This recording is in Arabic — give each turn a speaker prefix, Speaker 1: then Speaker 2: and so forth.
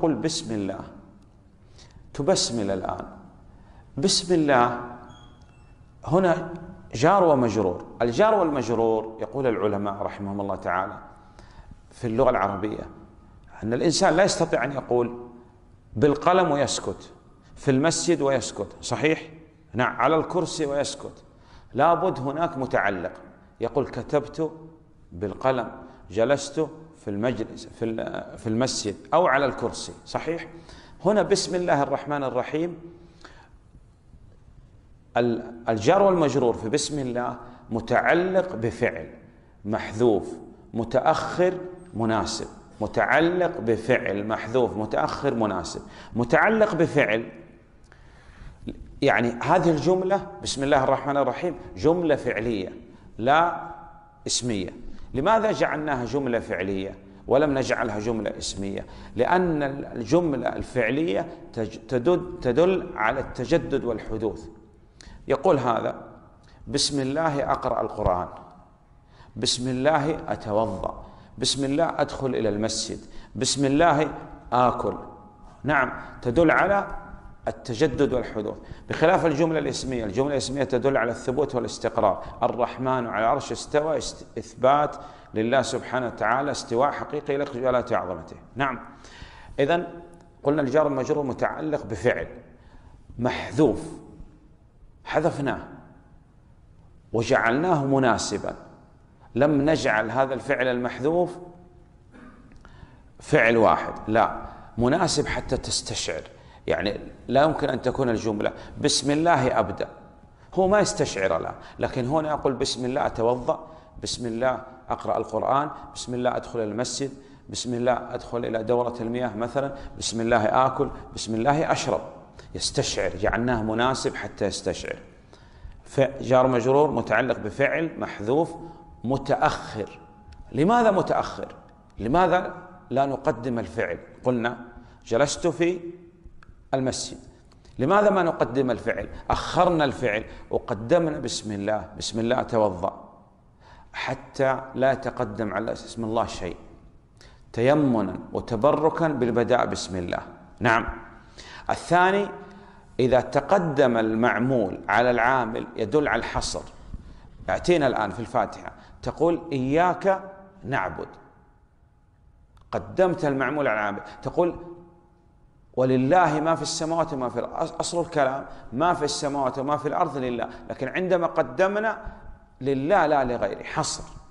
Speaker 1: تقول بسم الله، تبسمل الآن. بسم الله هنا جار ومجرور. الجار والمجرور يقول العلماء رحمهم الله تعالى في اللغة العربية أن الإنسان لا يستطيع أن يقول بالقلم ويسكت، في المسجد ويسكت، صحيح؟ نعم، على الكرسي ويسكت. لابد هناك متعلق، يقول كتبت بالقلم، جلست في المجلس في المسجد أو على الكرسي، صحيح؟ هنا بسم الله الرحمن الرحيم الجار والمجرور في بسم الله متعلق بفعل محذوف متأخر مناسب، متعلق بفعل محذوف متأخر مناسب. متعلق بفعل يعني هذه الجملة بسم الله الرحمن الرحيم جملة فعلية لا اسمية. لماذا جعلناها جملة فعلية ولم نجعلها جملة اسمية؟ لأن الجملة الفعلية تدل على التجدد والحدوث. يقول هذا بسم الله أقرأ القرآن، بسم الله أتوضأ، بسم الله أدخل إلى المسجد، بسم الله آكل. نعم، تدل على التجدد والحدوث، بخلاف الجملة الاسمية. الجملة الاسمية تدل على الثبوت والاستقرار. الرحمن على العرش استوى، إثبات لله سبحانه وتعالى، استواء حقيقي لك جلالة عظمته. نعم، إذن قلنا الجار المجرور متعلق بفعل محذوف، حذفناه وجعلناه مناسبا، لم نجعل هذا الفعل المحذوف فعل واحد، لا، مناسب حتى تستشعر. يعني لا يمكن أن تكون الجملة بسم الله أبدأ، هو ما يستشعر لا، لكن هنا أقول بسم الله أتوضأ، بسم الله أقرأ القرآن، بسم الله أدخل المسجد، بسم الله أدخل إلى دورة المياه مثلا، بسم الله آكل، بسم الله أشرب، يستشعر. جعلناه مناسب حتى يستشعر. جار مجرور متعلق بفعل محذوف متأخر. لماذا متأخر؟ لماذا لا نقدم الفعل؟ قلنا جلست في المسجد، لماذا ما نقدم الفعل؟ أخرنا الفعل وقدمنا بسم الله، بسم الله أتوضأ، حتى لا يتقدم على اسم الله شيء، تيمنا وتبركا بالبداء بسم الله. نعم. الثاني إذا تقدم المعمول على العامل يدل على الحصر. يأتينا الآن في الفاتحة تقول إياك نعبد، قدمت المعمول على العامل. تقول ولله ما في السماوات وما في الأرض، أصل الكلام ما في السماوات وما في الأرض لله، لكن عندما قدمنا لله لا لغيره، حصر.